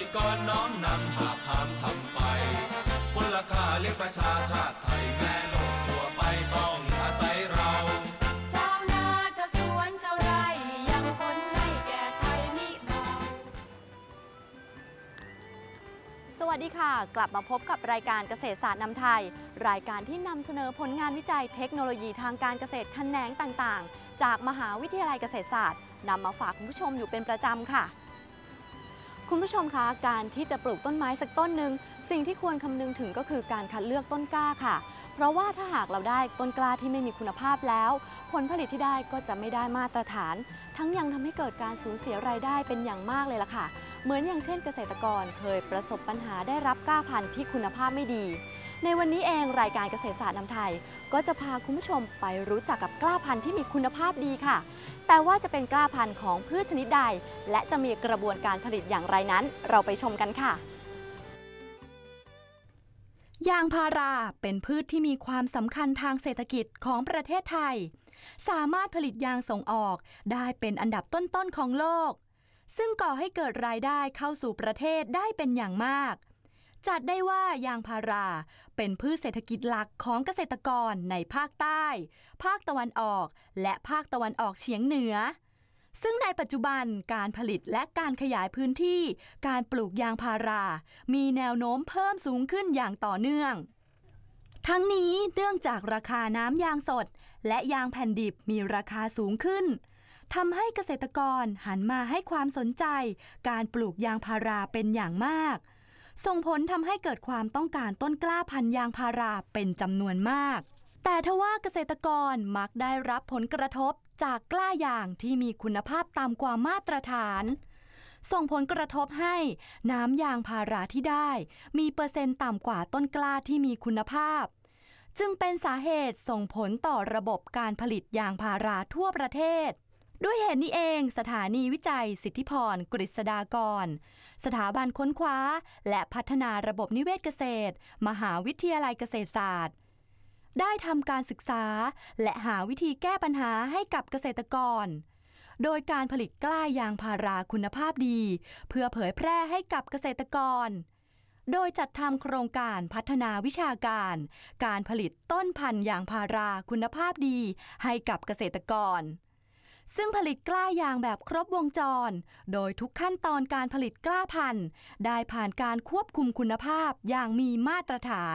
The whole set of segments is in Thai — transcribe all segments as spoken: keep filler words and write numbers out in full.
สิกรน้อมนำหาพามทำไปพลค่าเลี้ยงประชาชาติไทยแม่โลกทั่วไปต้องอาศัยเราชาวนาชาวสวนชาวไร่ยังผลให้แก่ไทยมิเบาสวัสดีค่ะกลับมาพบกับรายการเกษตรศาสตร์นำไทยรายการที่นำเสนอผลงานวิจัยเทคโนโลยีทางการเกษตรแขนงต่างๆจากมหาวิทยาลัยเกษตรศาสตร์นำมาฝากคุณผู้ชมอยู่เป็นประจำค่ะคุณผู้ชมคะการที่จะปลูกต้นไม้สักต้นหนึ่งสิ่งที่ควรคำนึงถึงก็คือการคัดเลือกต้นกล้าค่ะเพราะว่าถ้าหากเราได้ต้นกล้าที่ไม่มีคุณภาพแล้วผลผลิตที่ได้ก็จะไม่ได้มาตรฐานทั้งยังทำให้เกิดการสูญเสียรายได้เป็นอย่างมากเลยล่ะค่ะเหมือนอย่างเช่นเกษตรกรเคยประสบปัญหาได้รับกล้าพันธุ์ที่คุณภาพไม่ดีในวันนี้เองรายการเกษตรศาสตร์นำไทยก็จะพาคุณผู้ชมไปรู้จักกับกล้าพันธุ์ที่มีคุณภาพดีค่ะแต่ว่าจะเป็นกล้าพันธุ์ของพืชชนิดใดและจะมีกระบวนการผลิตอย่างไรนั้นเราไปชมกันค่ะยางพาราเป็นพืชที่มีความสำคัญทางเศรษฐกิจของประเทศไทยสามารถผลิตยางส่งออกได้เป็นอันดับต้นๆของโลกซึ่งก่อให้เกิดรายได้เข้าสู่ประเทศได้เป็นอย่างมากจัดได้ว่ายางพาราเป็นพืชเศรษฐกิจหลักของเกษตรกรในภาคใต้ภาคตะวันออกและภาคตะวันออกเฉียงเหนือซึ่งในปัจจุบันการผลิตและการขยายพื้นที่การปลูกยางพารามีแนวโน้มเพิ่มสูงขึ้นอย่างต่อเนื่องทั้งนี้เนื่องจากราคาน้ำยางสดและยางแผ่นดิบมีราคาสูงขึ้นทำให้เกษตรกรหันมาให้ความสนใจการปลูกยางพาราเป็นอย่างมากส่งผลทำให้เกิดความต้องการต้นกล้าพันธุ์ยางพาราเป็นจำนวนมากแต่ทว่าเกษตรกรมักได้รับผลกระทบจากกล้ายางที่มีคุณภาพต่ำกว่ามาตรฐานส่งผลกระทบให้น้ำยางพาราที่ได้มีเปอร์เซ็นต์ต่ำกว่าต้นกล้าที่มีคุณภาพจึงเป็นสาเหตุส่งผลต่อระบบการผลิตยางพาราทั่วประเทศด้วยเหตุนี้เองสถานีวิจัยสิทธิพรกฤษฎากรสถาบันค้นคว้าและพัฒนาระบบนิเวศเกษตรมหาวิทยาลัยเกษตรศาสตร์ได้ทำการศึกษาและหาวิธีแก้ปัญหาให้กับเกษตรกรโดยการผลิตกล้ายางพาราคุณภาพดีเพื่อเผยแพร่ให้กับเกษตรกรโดยจัดทำโครงการพัฒนาวิชาการการผลิตต้นพันธุ์ยางพาราคุณภาพดีให้กับเกษตรกรซึ่งผลิตกล้ายางแบบครบวงจรโดยทุกขั้นตอนการผลิตกล้าพันธุ์ได้ผ่านการควบคุมคุณภาพอย่างมีมาตรฐาน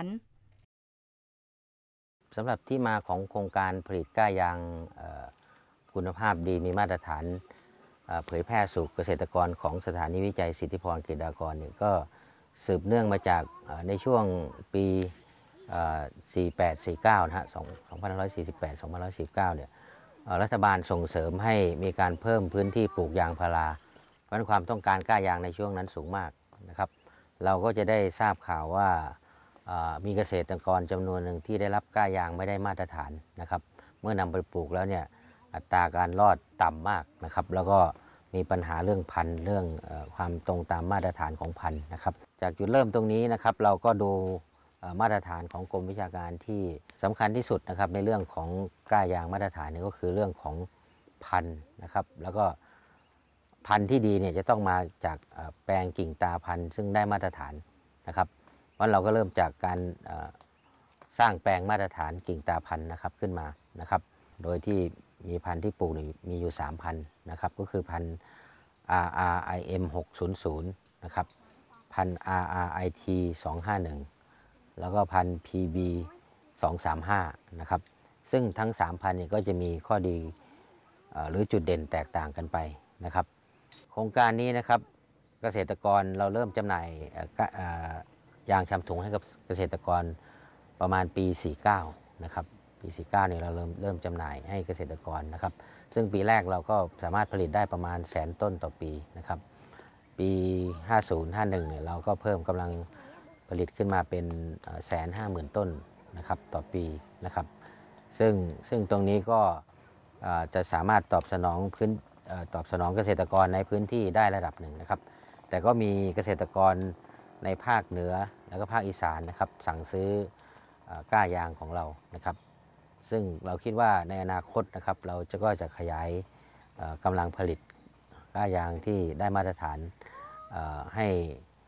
สำหรับที่มาของโครงการผลิตกล้ายางคุณภาพดีมีมาตรฐานเผยแพร่สู่เกษตรกรของสถานีวิจัยสิทธิพรกฤษฎากรเนี่ยก็สืบเนื่องมาจากในช่วงปีสี่แปด สี่เก้านะฮะสองพันห้าร้อยสี่สิบแปด สองพันห้าร้อยสี่สิบเก้าเนี่ยรัฐบาลส่งเสริมให้มีการเพิ่มพื้นที่ปลูกยางพาราเพราะฉะนั้นความต้องการกล้ายางในช่วงนั้นสูงมากนะครับเราก็จะได้ทราบข่าวว่ามีเกษตรกรจำนวนหนึ่งที่ได้รับกล้ายางไม่ได้มาตรฐานนะครับเมื่อนำไปปลูกแล้วเนี่ยอัตราการรอดต่ำมากนะครับแล้วก็มีปัญหาเรื่องพันธุ์เรื่องความตรงตามมาตรฐานของพันธุ์นะครับจากจุดเริ่มตรงนี้นะครับเราก็ดูมาตรฐานของกรมวิชาการที่สำคัญที่สุดนะครับในเรื่องของกล้ายางมาตรฐานนี่ก็คือเรื่องของพันธุ์นะครับแล้วก็พันธุ์ที่ดีเนี่ยจะต้องมาจากแปลงกิ่งตาพันธุ์ซึ่งได้มาตรฐานนะครับเพราะเราก็เริ่มจากการสร้างแปลงมาตรฐานกิ่งตาพันธุ์นะครับขึ้นมานะครับโดยที่มีพันธุ์ที่ปลูกมีอยู่สามพันธุ์นะครับก็คือพันธุ์ อาร์ อาร์ ไอ เอ็ม หกศูนย์ศูนย์นะครับพันธุ์ อาร์ อาร์ ไอ ที สองห้าหนึ่งแล้วก็พันธุ์ พี บี สองสามห้านะครับซึ่งทั้งสามพันธุ์เนี่ยก็จะมีข้อดีหรือจุดเด่นแตกต่างกันไปนะครับโครงการนี้นะครับเกษตรกรเราเริ่มจำหน่ายยางชำถุงให้กับเกษตรกรประมาณปีสี่สิบเก้านะครับปีสี่สิบเก้าเนี่ยเราเริ่มเริ่มจำหน่ายให้เกษตรกรนะครับซึ่งปีแรกเราก็สามารถผลิตได้ประมาณแสนต้นต่อปีนะครับปีห้าสิบ ห้าสิบเอ็ดเนี่ยเราก็เพิ่มกำลังผลิตขึ้นมาเป็นแสนห้าหมื่นต้นนะครับต่อปีนะครับซึ่งซึ่งตรงนี้ก็จะสามารถตอบสนองพื้นตอบสนองเกษตรกรในพื้นที่ได้ระดับหนึ่งนะครับแต่ก็มีเกษตรกรในภาคเหนือแล้วก็ภาคอีสานนะครับสั่งซื้อกล้ายางของเรานะครับซึ่งเราคิดว่าในอนาคตนะครับเราจะก็จะขยายกำลังผลิตกล้ายางที่ได้มาตรฐานให้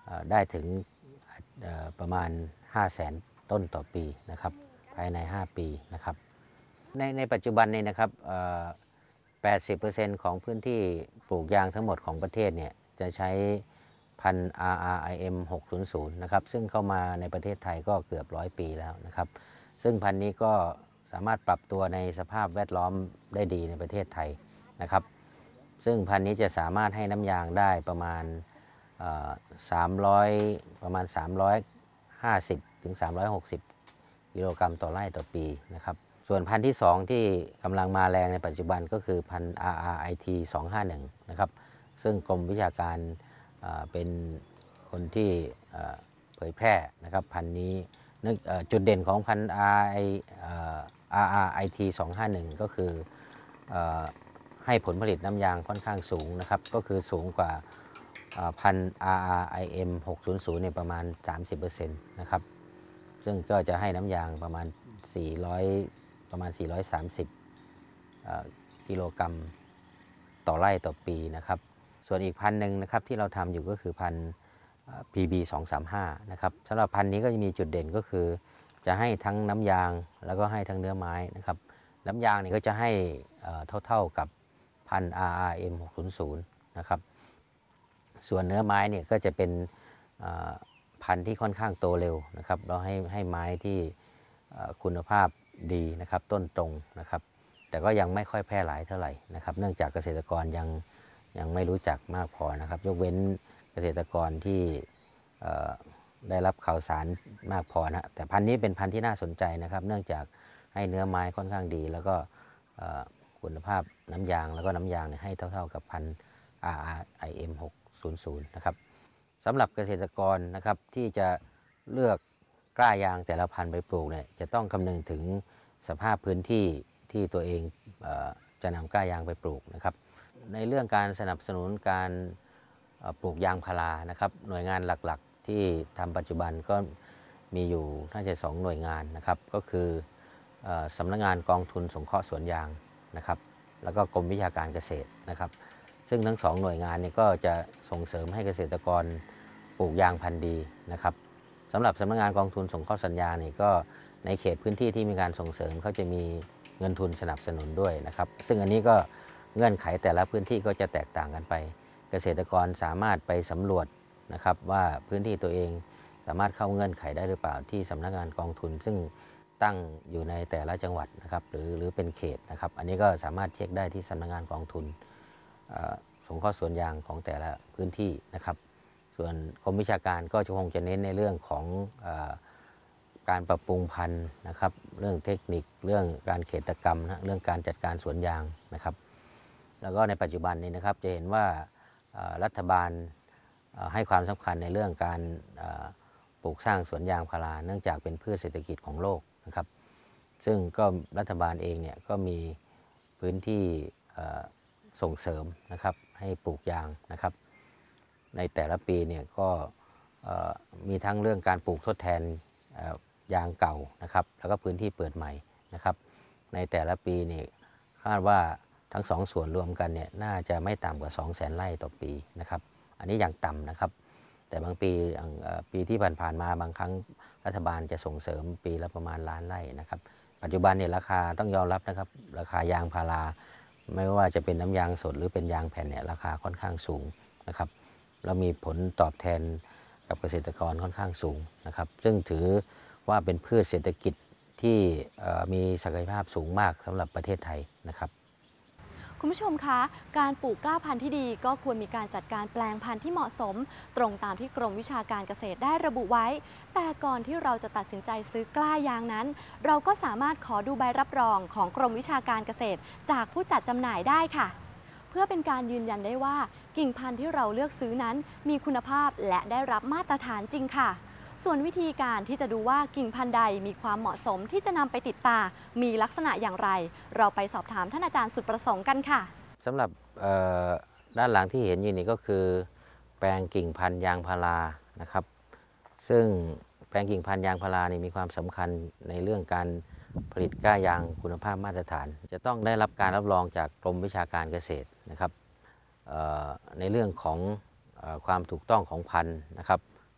ได้ถึงประมาณ ห้าแสน ต้นต่อปีนะครับภายใน ห้า ปีนะครับในในปัจจุบันนี้นะครับ แปดสิบเปอร์เซ็นต์ ของพื้นที่ปลูกยางทั้งหมดของประเทศเนี่ยจะใช้พันธุ์ อาร์ อาร์ ไอ เอ็ม หกศูนย์ศูนย์ นะครับซึ่งเข้ามาในประเทศไทยก็เกือบร้อยปีแล้วนะครับซึ่งพันธุ์นี้ก็สามารถปรับตัวในสภาพแวดล้อมได้ดีในประเทศไทยนะครับซึ่งพันธุ์นี้จะสามารถให้น้ำยางได้ประมาณสามร้อยประมาณสามร้อยห้าสิบถึงสามร้อยหกสิบกิโลกรัมต่อไร่ต่อปีนะครับส่วนพันธุ์ที่สองที่กำลังมาแรงในปัจจุบันก็คือพันธุ์ อาร์ อาร์ ไอ ที สองห้าหนึ่ง นะครับซึ่งกรมวิชาการเป็นคนที่เผยแพร่นะครับพันธุ์นี้จุดเด่นของพันธุ์ อาร์ อาร์ ไอ ที สองห้าหนึ่ง ก็คือให้ผลผลิตน้ำยางค่อนข้างสูงนะครับก็คือสูงกว่าพันธุ์ อาร์ อาร์ ไอ เอ็ม หกศูนย์ศูนย์เนี่ยประมาณ สามสิบเปอร์เซ็นต์ นะครับซึ่งก็จะให้น้ำยางประมาณสี่ร้อยประมาณสี่ร้อยสามสิบกิโลกรัมต่อไร่ต่อปีนะครับส่วนอีกพันธุ์หนึ่งนะครับที่เราทำอยู่ก็คือพันธุ์ พี บี สองสามห้า นะครับสำหรับพันธุ์นี้ก็จะมีจุดเด่นก็คือจะให้ทั้งน้ำยางแล้วก็ให้ทั้งเนื้อไม้นะครับน้ำยางนี่ก็จะให้เท่าๆกับพันธุ์ อาร์ อาร์ เอ็ม หกศูนย์ศูนย์ นะครับส่วนเนื้อไม้เนี่ยก็จะเป็นพันธุ์ที่ค่อนข้างโตเร็วนะครับเราให้ให้ไม้ที่คุณภาพดีนะครับต้นตรงนะครับแต่ก็ยังไม่ค่อยแพร่หลายเท่าไหร่นะครับเนื่องจากเกษตรกรยังยังไม่รู้จักมากพอนะครับยกเว้นเกษตรกรที่ได้รับข่าวสารมากพอนะแต่พันธุ์นี้เป็นพันธุ์ที่น่าสนใจนะครับเนื่องจากให้เนื้อไม้ค่อนข้างดีแล้วก็คุณภาพน้ำยางแล้วก็น้ำยางให้เท่าๆกับพันธุ์ อาร์ อาร์ ไอ เอ็ม หกศูนย์ศูนย์ นะครับสำหรับเกษตรกรนะครับที่จะเลือกกล้ายางแต่ละพันธุ์ไปปลูกเนี่ยจะต้องคำนึงถึงสภาพพื้นที่ที่ตัวเองเอ่อจะนำกล้ายางไปปลูกนะครับในเรื่องการสนับสนุนการปลูกยางพารานะครับหน่วยงานหลักๆที่ทำปัจจุบันก็มีอยู่น่าจะสองหน่วยงานนะครับก็คือสำนักงานกองทุนสงเคราะห์สวนยางนะครับแล้วก็กรมวิชาการเกษตรนะครับซึ่งทั้งสองหน่วยงานนี้ก็จะส่งเสริมให้เกษตรกรปลูกยางพันธุ์ดีนะครับสำหรับสำนักงานกองทุนสงเคราะห์สัญญานี่ก็ในเขตพื้นที่ที่มีการส่งเสริมเขาจะมีเงินทุนสนับสนุนด้วยนะครับซึ่งอันนี้ก็เงื่อนไขแต่ละพื้นที่ก็จะแตกต่างกันไปเกษตรกรสามารถไปสำรวจนะครับว่าพื้นที่ตัวเองสามารถเข้าเงื่อนไขได้หรือเปล่าที่สำนักงานกองทุนซึ่งตั้งอยู่ในแต่ละจังหวัดนะครับหรือหรือเป็นเขตนะครับอันนี้ก็สามารถเช็คได้ที่สำนักงานกองทุนสงเคราะห์สวนยางของแต่ละพื้นที่นะครับส่วนกรมวิชาการก็จะคงจะเน้นในเรื่องของเอ่อการปรับปรุงพันธุ์นะครับเรื่องเทคนิคเรื่องการเขตกรรมนะเรื่องการจัดการสวนยางนะครับแล้วก็ในปัจจุบันนี้นะครับจะเห็นว่ารัฐบาลให้ความสำคัญในเรื่องการปลูกสร้างสวนยางพาราเนื่องจากเป็นพืชเศรษฐกิจของโลกนะครับซึ่งก็รัฐบาลเองเนี่ยก็มีพื้นที่ส่งเสริมนะครับให้ปลูกยางนะครับในแต่ละปีเนี่ยก็มีทั้งเรื่องการปลูกทดแทนยางเก่านะครับแล้วก็พื้นที่เปิดใหม่นะครับในแต่ละปีนี่คาดว่าทั้งสองส่วนรวมกันเนี่ยน่าจะไม่ต่ำกว่า สองแสน ไร่ต่อปีนะครับอันนี้อย่างต่ำนะครับแต่บางปีปีที่ผ่านๆมาบางครั้งรัฐบาลจะส่งเสริมปีละประมาณล้านไร่นะครับปัจจุบันเนี่ยราคาต้องยอมรับนะครับราคายางพาราไม่ว่าจะเป็นน้ำยางสดหรือเป็นยางแผ่นเนี่ยราคาค่อนข้างสูงนะครับเรามีผลตอบแทนกับเกษตรกรค่อนข้างสูงนะครับซึ่งถือว่าเป็นพืชเศรษฐกิจที่มีศักยภาพสูงมากสำหรับประเทศไทยนะครับคุณผู้ชมคะการปลูกกล้าพันธุ์ที่ดีก็ควรมีการจัดการแปลงพันธุ์ที่เหมาะสมตรงตามที่กรมวิชาการเกษตรได้ระบุไว้แต่ก่อนที่เราจะตัดสินใจซื้อกล้ายางนั้นเราก็สามารถขอดูใบรับรองของกรมวิชาการเกษตรจากผู้จัดจำหน่ายได้ค่ะเพื่อเป็นการยืนยันได้ว่ากิ่งพันธุ์ที่เราเลือกซื้อนั้นมีคุณภาพและได้รับมาตรฐานจริงค่ะส่วนวิธีการที่จะดูว่ากิ่งพันธุ์ใดมีความเหมาะสมที่จะนำไปติดตามีลักษณะอย่างไรเราไปสอบถามท่านอาจารย์สุดประสงค์กันค่ะสำหรับด้านหลังที่เห็นอยู่นี่ก็คือแปลงกิ่งพันธุ์ยางพารานะครับซึ่งแปลงกิ่งพันธุ์ยางพารานี่มีความสำคัญในเรื่องการผลิตกล้ายางคุณภาพมาตรฐานจะต้องได้รับการรับรองจากกรมวิชาการเกษตรนะครับในเรื่องของความถูกต้องของพันธุ์นะครับ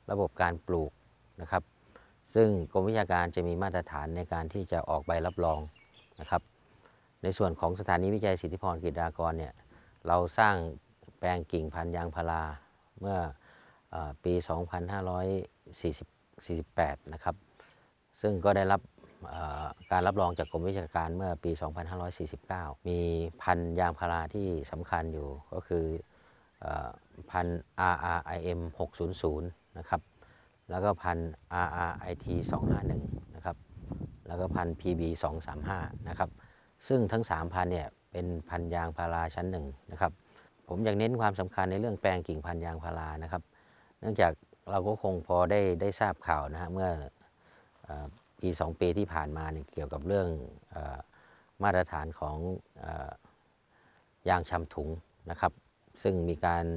ระบบการปลูกนะครับซึ่งกรมวิชาการจะมีมาตรฐานในการที่จะออกใบรับรองนะครับในส่วนของสถานีวิจัยสิทธิพรกฤษฎากรเนี่ยเราสร้างแปลงกิ่งพันธุ์ยางพาราเมื่อปี สองพันห้าร้อยสี่สิบแปด นะครับซึ่งก็ได้รับการรับรองจากกรมวิชาการเมื่อปี สองพันห้าร้อยสี่สิบเก้า มีพันธุ์ยางพาราที่สำคัญอยู่ก็คือพันธุ์ อาร์ อาร์ ไอ เอ็ม หกศูนย์ศูนย์ นะครับแล้วก็พันธุ์ อาร์ อาร์ ไอ ที สองห้าหนึ่ง นะครับแล้วก็พันธุ์ พี บี สองสามห้า นะครับซึ่งทั้งสามพันธุ์เนี่ยเป็นพันธุ์ยางพาราชั้นหนึ่งนะครับผมอยากเน้นความสำคัญในเรื่องแปลงกิ่งพันธุ์ยางพารานะครับเนื่องจากเราก็คงพอได้ได้ทราบข่าวนะฮะเมื่อปีสองปีที่ผ่านมาเนี่ยเกี่ยวกับเรื่องเออมาตรฐานของเออยางชำถุงนะครับซึ่งมีการ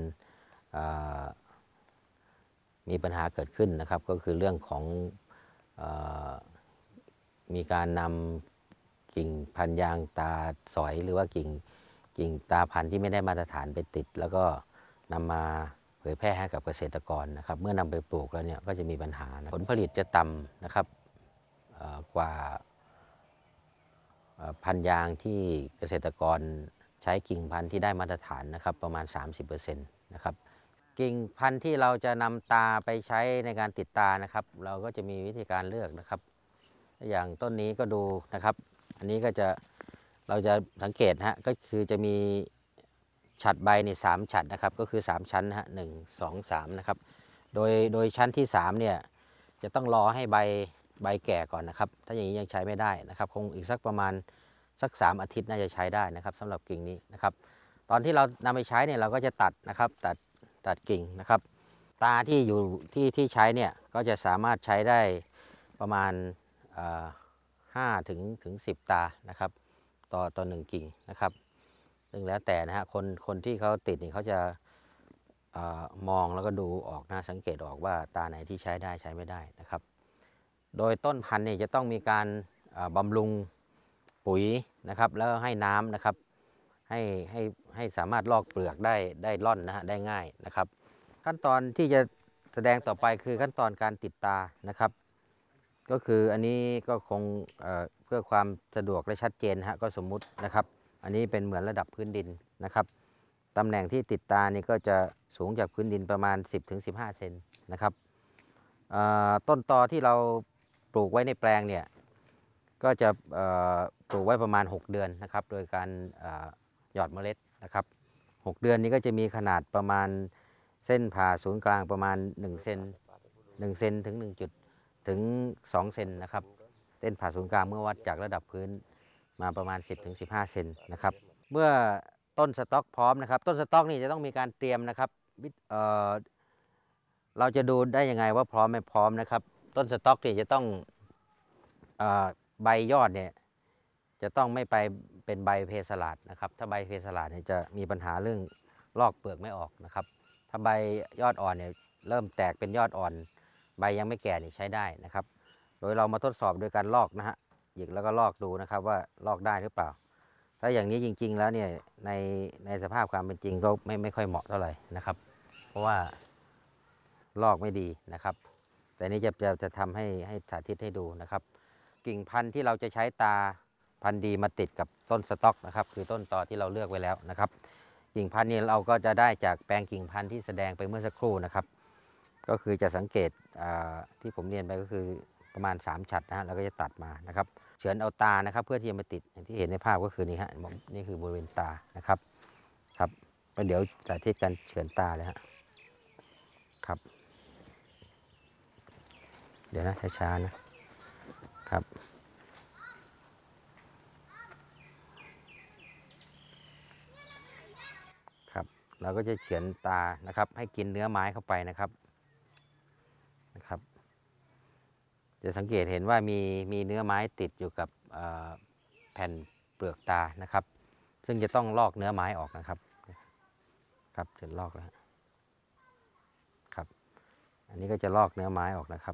มีปัญหาเกิดขึ้นนะครับก็คือเรื่องของเออมีการนำกิ่งพันธุ์ยางตาสอยหรือว่ากิ่งกิ่งตาพันธุ์ที่ไม่ได้มาตรฐานไปติดแล้วก็นำมาเผยแพร่ให้กับเกษตรกรนะครับเมื่อนำไปปลูกแล้วเนี่ยก็จะมีปัญหาผลผลิตจะต่ำนะครับกว่าพันธุ์ยางที่เกษตรกรใช้กิ่งพันธุ์ที่ได้มาตรฐานนะครับประมาณ สามสิบเปอร์เซ็นต์ นะครับกิ่งพันธุ์ที่เราจะนำตาไปใช้ในการติดตานะครับเราก็จะมีวิธีการเลือกนะครับอย่างต้นนี้ก็ดูนะครับอันนี้ก็จะเราจะสังเกตฮะก็คือจะมีฉัดใบในสามฉัดนะครับก็คือสามชั้นฮะหนึ่ง สอง สามนะครับโดยโดยชั้นที่สามเนี่ยจะต้องรอให้ใบใบแก่ก่อนนะครับถ้าอย่างนี้ยังใช้ไม่ได้นะครับคงอีกสักประมาณสักสามอาทิตย์น่าจะใช้ได้นะครับสำหรับกิ่งนี้นะครับตอนที่เรานำไปใช้เนี่ยเราก็จะตัดนะครับตัดตัดกิ่งนะครับตาที่อยู่ที่ที่ใช้เนี่ยก็จะสามารถใช้ได้ประมาณห้าถึงถึงสิบตานะครับต่อต่อหนึ่งกิ่งนะครับซึ่งแล้วแต่นะฮะคนคนที่เขาติดนี่เขาจะอมองแล้วก็ดูออกนะสังเกตออกว่าตาไหนที่ใช้ได้ใช้ไม่ได้นะครับโดยต้นพันธุ์นี่จะต้องมีการบำรุงปุ๋ยนะครับแล้วให้น้ำนะครับให้ให้ให้สามารถลอกเปลือกได้ได้ร่อนนะฮะได้ง่ายนะครับขั้นตอนที่จะแสดงต่อไปคือขั้นตอนการติดตานะครับก็คืออันนี้ก็คง เอ่อ เพื่อความสะดวกและชัดเจนฮะก็สมมุตินะครับอันนี้เป็นเหมือนระดับพื้นดินนะครับตำแหน่งที่ติดตานี่ก็จะสูงจากพื้นดินประมาณ สิบถึงสิบห้า เซนนะครับต้นตอที่เราปลูกไว้ในแปลงเนี่ยก็จะปลูกไว้ประมาณหกเดือนนะครับโดยการหยอดเมล็ดนะครับหกเดือนนี้ก็จะมีขนาดประมาณเส้นผ่าศูนย์กลางประมาณหนึ่งเซนหนึ่งเซนถึงหนึ่งจุดถึงสองเซนนะครับเส้นผ่าศูนย์กลางเมื่อวัดจากระดับพื้นมาประมาณ สิบถึงสิบห้า เซนนะครับเมื่อต้นสต๊อกพร้อมนะครับต้นสต๊อกนี่จะต้องมีการเตรียมนะครับเอ่อเราจะดูได้ยังไงว่าพร้อมไม่พร้อมนะครับต้นสต๊อกนี่จะต้องเอ่อใบยอดเนี่ยจะต้องไม่ไปเป็นใบเพสลาดนะครับถ้าใบเพสลาดเนี่ยจะมีปัญหาเรื่องลอกเปลือกไม่ออกนะครับถ้าใบยอดอ่อนเนี่ยเริ่มแตกเป็นยอดอ่อนใบยังไม่แก่นี่ใช้ได้นะครับโดยเรามาทดสอบโดยการลอกนะฮะหยิกแล้วก็ลอกดูนะครับว่าลอกได้หรือเปล่าถ้าอย่างนี้จริงๆแล้วเนี่ยในในสภาพความเป็นจริงก็ไม่ไม่ค่อยเหมาะเท่าไหร่นะครับเพราะว่าลอกไม่ดีนะครับแต่นี้จะจะจะทำให้ให้สาธิตให้ดูนะครับกิ่งพันธุ์ที่เราจะใช้ตาพันธุ์ดีมาติดกับต้นสต๊อกนะครับคือต้นตอที่เราเลือกไว้แล้วนะครับกิ่งพันธุ์นี้เราก็จะได้จากแปลงกิ่งพันธุ์ที่แสดงไปเมื่อสักครู่นะครับก็คือจะสังเกตที่ผมเรียนไปก็คือประมาณสามฉัดนะฮะแล้วก็จะตัดมานะครับเฉือนเอาตานะครับเพื่อที่จะมาติดอย่างที่เห็นในภาพก็คือนี่ฮะนี่คือบริเวณตานะครับครับก็เดี๋ยวสาธิตการเฉือนตาเลยฮะครับเดี๋ยวนะช้าๆนะครับครับเราก็จะเฉือนตานะครับให้กินเนื้อไม้เข้าไปนะครับนะครับจะสังเกตเห็นว่ามีมีเนื้อไม้ติดอยู่กับแผ่นเปลือกตานะครับซึ่งจะต้องลอกเนื้อไม้ออกนะครับครับจะลอกแล้วครับอันนี้ก็จะลอกเนื้อไม้ออกนะครับ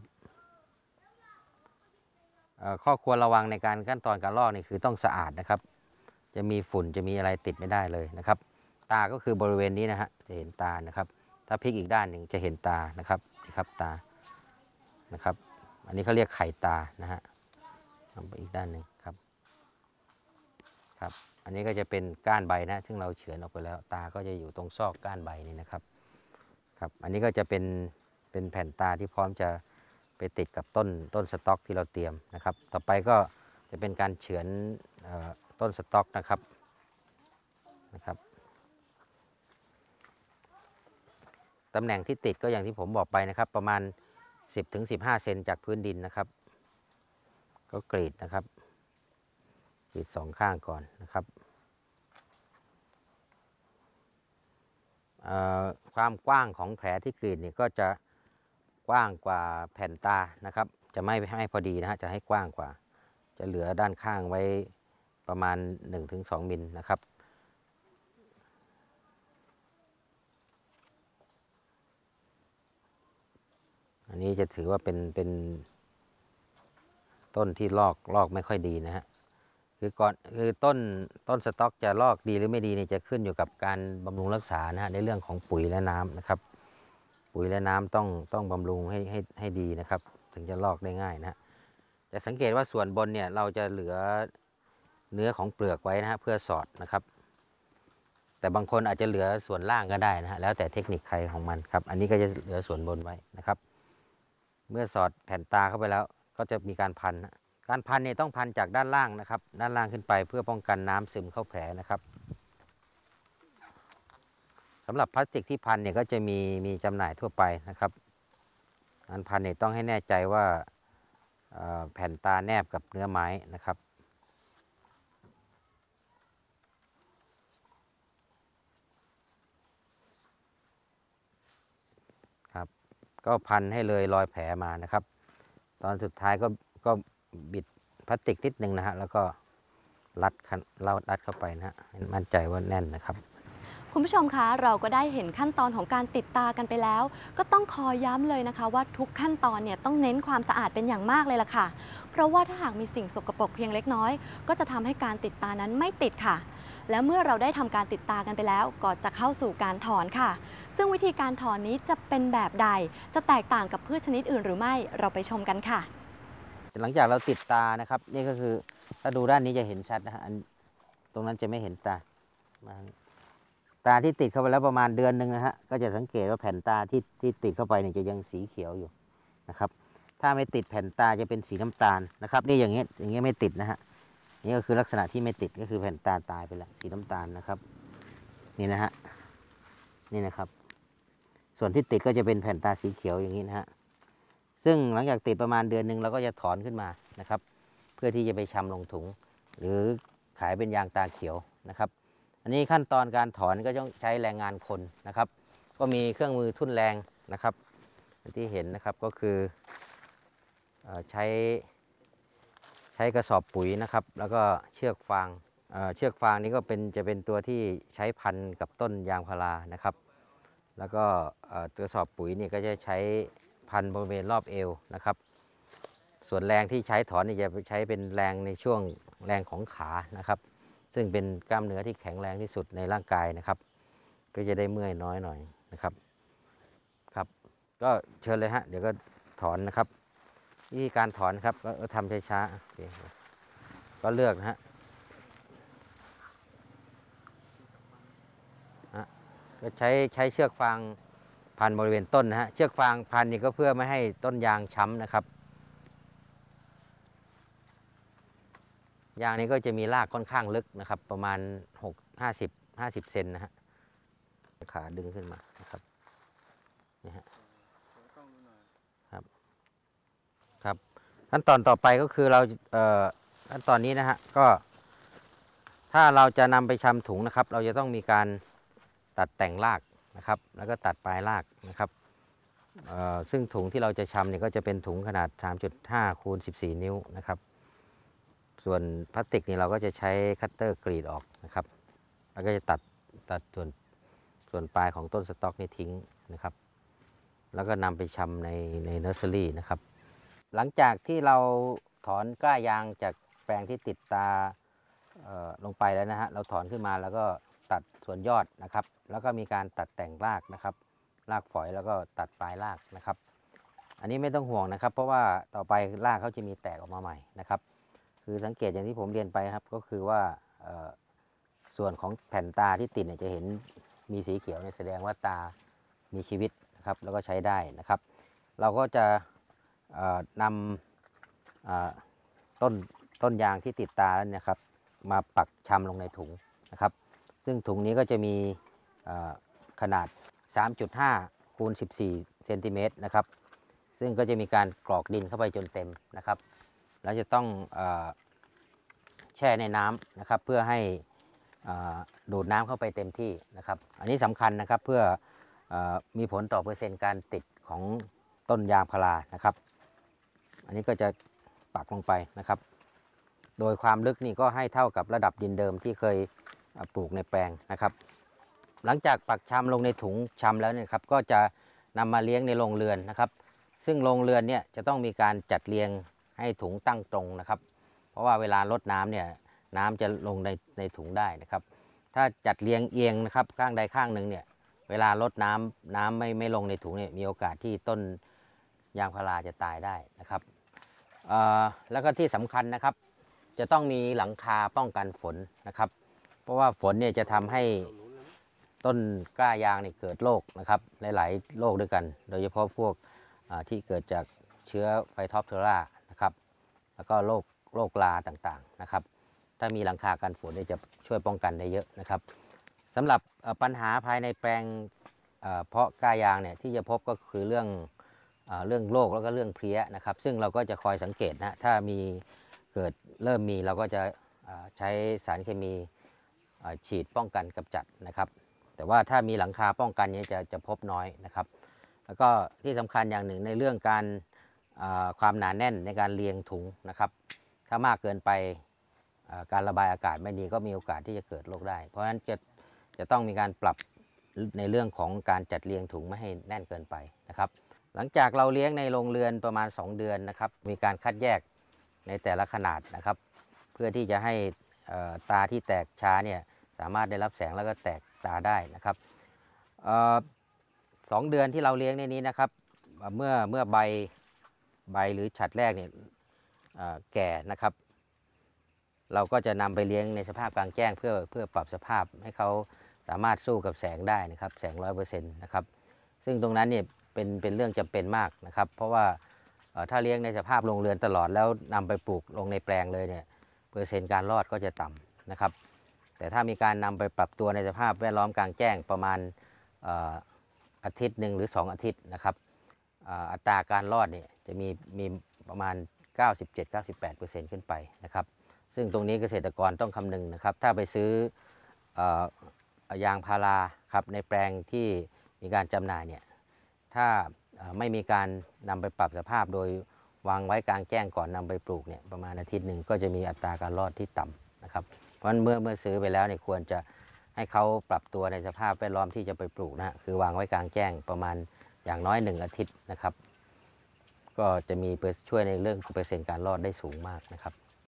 ข้อควรระวังในการขั้นตอนการลอกนี่คือต้องสะอาดนะครับจะมีฝุ่นจะมีอะไรติดไม่ได้เลยนะครับตาก็คือบริเวณนี้นะฮะจะเห็นตานะครับถ้าพลิกอีกด้านหนึ่งจะเห็นตานะครับนี่ครับตานะครับอันนี้เขาเรียกไข่ตานะฮะลองไปอีกด้านหนึ่งครับครับอันนี้ก็จะเป็นก้านใบนะซึ่งเราเฉือนออกไปแล้วตาก็จะอยู่ตรงซอกก้านใบนี่นะครับครับอันนี้ก็จะเป็นเป็นแผ่นตาที่พร้อมจะไปติดกับต้นต้นสต๊อกที่เราเตรียมนะครับต่อไปก็จะเป็นการเฉือนต้นสต๊อกนะครับนะครับตำแหน่งที่ติดก็อย่างที่ผมบอกไปนะครับประมาณ สิบถึงสิบห้า เซนจากพื้นดินนะครับก็กรีดนะครับกรีดสองข้างก่อนนะครับความกว้างของแผลที่กรีดนี่ก็จะกว้างกว่าแผ่นตานะครับจะไม่ให้พอดีนะฮะจะให้กว้างกว่าจะเหลือด้านข้างไว้ประมาณ หนึ่งถึงสอง มิลนะครับอันนี้จะถือว่าเป็นเป็นต้นที่ลอกลอกไม่ค่อยดีนะฮะคือก่อนคือต้นต้นสต๊อกจะลอกดีหรือไม่ดีนี่จะขึ้นอยู่กับการบำรุงรักษานะฮะในเรื่องของปุ๋ยและน้ำนะครับปุ๋ยและน้ำต้องต้องบำรุงให้ให้ให้ดีนะครับถึงจะลอกได้ง่ายนะฮะจะสังเกตว่าส่วนบนเนี่ยเราจะเหลือเนื้อของเปลือกไว้นะฮะเพื่อสอดนะครับแต่บางคนอาจจะเหลือส่วนล่างก็ได้นะฮะแล้วแต่เทคนิคใครของมันครับอันนี้ก็จะเหลือส่วนบนไว้นะครับเมื่อสอดแผ่นตาเข้าไปแล้วก็จะมีการพันการพันเนี่ยต้องพันจากด้านล่างนะครับด้านล่างขึ้นไปเพื่อป้องกันน้ำซึมเข้าแผลนะครับสำหรับพลาสติกที่พันเนี่ยก็จะมีมีจำหน่ายทั่วไปนะครับการพันเนี่ยต้องให้แน่ใจว่าแผ่นตาแนบกับเนื้อไม้นะครับครับก็พันให้เลยรอยแผลมานะครับตอนสุดท้ายก็ก็บิดพลาสติกนิดนึงนะฮะแล้วก็รัดเรารัดเข้าไปนะฮะมั่นใจว่าแน่นนะครับคุณผู้ชมคะเราก็ได้เห็นขั้นตอนของการติดตากันไปแล้วก็ต้องขอย้ำเลยนะคะว่าทุกขั้นตอนเนี่ยต้องเน้นความสะอาดเป็นอย่างมากเลยล่ะค่ะเพราะว่าถ้าหากมีสิ่งสกปรกเพียงเล็กน้อยก็จะทำให้การติดตานั้นไม่ติดค่ะและเมื่อเราได้ทำการติดตากันไปแล้วก็จะเข้าสู่การถอนค่ะซึ่งวิธีการถอนนี้จะเป็นแบบใดจะแตกต่างกับพืชชนิดอื่นหรือไม่เราไปชมกันค่ะหลังจากเราติดตานะครับนี่ก็คือถ้าดูด้านนี้จะเห็นชัดนะฮะตรงนั้นจะไม่เห็นตาตาที่ติดเข้าไปแล้วประมาณเดือนหนึ่งนะฮะก็จะสังเกตว่าแผ่นตาที่ที่ติดเข้าไปเนี่ยจะยังสีเขียวอยู่นะครับถ้าไม่ติดแผ่นตาจะเป็นสีน้ำตาลนะครับนี่อย่างเงี้ยอย่างเงี้ยไม่ติดนะฮะนี่ก็คือลักษณะที่ไม่ติดก็คือแผ่นตาตายไปแล้วสีน้ำตาลนะครับนี่นะฮะนี่นะครับส่วนที่ติดก็จะเป็นแผ่นตาสีเขียวอย่างนี้นะฮะซึ่งหลังจากติดประมาณเดือนหนึ่งเราก็จะถอนขึ้นมานะครับเพื่อที่จะไปชำลงถุงหรือขายเป็นยางตาเขียวนะครับอันนี้ขั้นตอนการถอนก็ต้องใช้แรงงานคนนะครับก็มีเครื่องมือทุ่นแรงนะครับที่เห็นนะครับก็คือใช้ใช้กระสอบปุ๋ยนะครับแล้วก็เชือกฟางเชือกฟางนี้ก็เป็นจะเป็นตัวที่ใช้พันกับต้นยางพารานะครับแล้วก็กระสอบปุ๋ยนี่ก็จะใช้พันบริเวณรอบเอวนะครับส่วนแรงที่ใช้ถอนนี่จะใช้เป็นแรงในช่วงแรงของขานะครับซึ่งเป็นกล้ามเนื้อที่แข็งแรงที่สุดในร่างกายนะครับก็จะได้เมื่อยน้อยหน่อยนะครับครับก็เชิญเลยฮะเดี๋ยวก็ถอนนะครับวิธีการถอนครับก็ทำช้าๆก็เลือกนะฮะก็ใช้ใช้เชือกฟางพันบริเวณต้นนะฮะเชือกฟางพันนี่ก็เพื่อไม่ให้ต้นยางช้ำนะครับยางนี้ก็จะมีรากค่อนข้างลึกนะครับประมาณหก ห้าสิบ ห้าสิบเซนนะฮะขาดึงขึ้นมานะครับนี่ฮะครับครับขั้นตอนต่อไปก็คือเราเอ่อขั้นตอนนี้นะฮะก็ถ้าเราจะนำไปชำถุงนะครับเราจะต้องมีการตัดแต่งรากนะครับแล้วก็ตัดปลายรากนะครับซึ่งถุงที่เราจะชำเนี่ยก็จะเป็นถุงขนาด สามจุดห้า คูณ สิบสี่ นิ้วนะครับส่วนพลาสติกนี่เราก็จะใช้คัตเตอร์กรีดออกนะครับแล้วก็จะตัดตัดส่วนส่วนปลายของต้นสต๊อกนี่ทิ้งนะครับแล้วก็นำไปชำในในเนอร์เซอรี่นะครับหลังจากที่เราถอนกล้ายางจากแปลงที่ติดตาลงไปแล้วนะฮะเราถอนขึ้นมาแล้วก็ตัดส่วนยอดนะครับแล้วก็มีการตัดแต่งรากนะครับรากฝอยแล้วก็ตัดปลายรากนะครับอันนี้ไม่ต้องห่วงนะครับเพราะว่าต่อไปรากเขาจะมีแตกออกมาใหม่นะครับคือสังเกตอย่างที่ผมเรียนไปครับก็คือว่าส่วนของแผ่นตาที่ติดเนี่ยจะเห็นมีสีเขียวเนี่ยแสดงว่าตามีชีวิตนะครับแล้วก็ใช้ได้นะครับเราก็จะนำต้นต้นยางที่ติดตาแล้วเนี่ยครับมาปักชำลงในถุงนะครับซึ่งถุงนี้ก็จะมีขนาด สามจุดห้า คูณ สิบสี่ เซนติเมตรนะครับซึ่งก็จะมีการกรอกดินเข้าไปจนเต็มนะครับแล้วจะต้องเอ่อแช่ในน้ำนะครับเพื่อให้ดูดน้ำเข้าไปเต็มที่นะครับอันนี้สำคัญนะครับเพื่ออมีผลต่อเปอร์เซ็นต์การติดของต้นยางพารานะครับอันนี้ก็จะปักลงไปนะครับโดยความลึกนี่ก็ให้เท่ากับระดับดินเดิมที่เคยปลูกในแปลงนะครับหลังจากปักชำลงในถุงชำแล้วเนี่ยครับก็จะนำมาเลี้ยงในโรงเรือนนะครับซึ่งโรงเรือนเนี่ยจะต้องมีการจัดเรียงให้ถุงตั้งตรงนะครับเพราะว่าเวลารดน้ำเนี่ยน้ำจะลงในในถุงได้นะครับถ้าจัดเรียงเอียงนะครับข้างใดข้างหนึ่งเนี่ยเวลารดน้ำน้ำไม่ไม่ลงในถุงเนี่ยมีโอกาสที่ต้นยางพาราจะตายได้นะครับแล้วก็ที่สำคัญนะครับจะต้องมีหลังคาป้องกันฝนนะครับเพราะว่าฝนเนี่ยจะทำให้ต้นกล้ายางเนี่ยเกิดโรคนะครับหลายๆโรคด้วยกันโดยเฉพาะพวกที่เกิดจากเชื้อไฟท็อปเทอรานะครับแล้วก็โรคโรคลาต่างๆนะครับถ้ามีหลังคากันฝนเนี่ยจะช่วยป้องกันได้เยอะนะครับสำหรับปัญหาภายในแปลงเพาะกล้ายางเนี่ยที่จะพบก็คือเรื่องเรื่องโรคแล้วก็เรื่องเพลี้ยนะครับซึ่งเราก็จะคอยสังเกตนะถ้ามีเกิดเริ่มมีเราก็จะใช้สารเคมีฉีดป้องกันกำจัดนะครับแต่ว่าถ้ามีหลังคาป้องกันนี้จะจะพบน้อยนะครับแล้วก็ที่สำคัญอย่างหนึ่งในเรื่องการความหนาแน่นในการเรียงถุงนะครับถ้ามากเกินไปการระบายอากาศไม่ดีก็มีโอกาสที่จะเกิดโรคได้เพราะฉะนั้นจะจะต้องมีการปรับในเรื่องของการจัดเรียงถุงไม่ให้แน่นเกินไปนะครับหลังจากเราเลี้ยงในโรงเรือนประมาณสองเดือนนะครับมีการคัดแยกในแต่ละขนาดนะครับเพื่อที่จะให้ตาที่แตกช้าเนี่ยสามารถได้รับแสงแล้วก็แตกตาได้นะครับสองเดือนที่เราเลี้ยงในนี้นะครับเมื่อเมื่อใบใบหรือฉัดแรกเนี่ยแก่นะครับเราก็จะนำไปเลี้ยงในสภาพกลางแจ้งเพื่อเพื่อปรับสภาพให้เขาสามารถสู้กับแสงได้นะครับแสงร้อยเปอร์เซ็นต์นะครับซึ่งตรงนั้นเนี่ยเป็นเป็นเรื่องจำเป็นมากนะครับเพราะว่าถ้าเลี้ยงในสภาพโรงเรือนตลอดแล้วนำไปปลูกลงในแปลงเลยเนี่ยเปอร์เซ็นต์การรอดก็จะต่ำนะครับแต่ถ้ามีการนำไปปรับตัวในสภาพแวดล้อมกลางแจ้งประมาณอาทิตย์หนึ่งหรือสองอาทิตย์นะครับอัตราการรอดเนี่ยจะมีมีประมาณ เก้าสิบเจ็ดถึงเก้าสิบแปดเปอร์เซ็นต์ ขึ้นไปนะครับซึ่งตรงนี้เกษตรกรต้องคำนึงนะครับถ้าไปซื้อยางพาราครับในแปลงที่มีการจำหน่ายเนี่ยถ้าไม่มีการนำไปปรับสภาพโดยวางไว้กลางแจ้งก่อนนำไปปลูกเนี่ยประมาณอาทิตย์หนึ่งก็จะมีอัตราการรอดที่ต่ำนะครับเพราะฉะนั้นเมื่อเมื่อซื้อไปแล้วเนี่ยควรจะให้เขาปรับตัวในสภาพแวดล้อมที่จะไปปลูกนะคือวางไว้กลางแจ้งประมาณอย่างน้อยหนึ่งอาทิตย์นะครับก็จะมีช่วยในเรื่องเปอร์เซ็นต์การรอดได้สูงมากนะครับ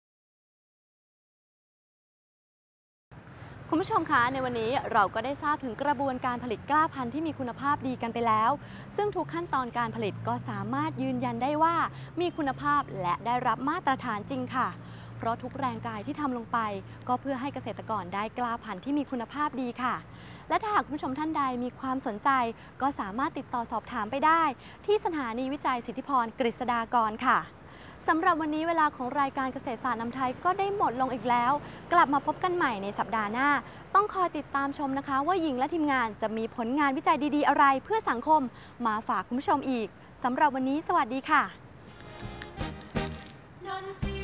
คุณผู้ชมคะในวันนี้เราก็ได้ทราบถึงกระบวนการผลิตกล้าพันธุ์ที่มีคุณภาพดีกันไปแล้วซึ่งทุกขั้นตอนการผลิตก็สามารถยืนยันได้ว่ามีคุณภาพและได้รับมาตรฐานจริงค่ะเพราะทุกแรงกายที่ทำลงไปก็เพื่อให้เกษตรกรได้กล้าพันธุ์ที่มีคุณภาพดีค่ะและถ้าหากคุณผู้ชมท่านใดมีความสนใจก็สามารถติดต่อสอบถามไปได้ที่สถานีวิจัยสิทธิพรกฤษฎากรค่ะสำหรับวันนี้เวลาของรายการเกษตรศาสตร์นำไทยก็ได้หมดลงอีกแล้วกลับมาพบกันใหม่ในสัปดาห์หน้าต้องคอยติดตามชมนะคะว่าหญิงและทีมงานจะมีผลงานวิจัยดีๆอะไรเพื่อสังคมมาฝากคุณผู้ชมอีกสำหรับวันนี้สวัสดีค่ะ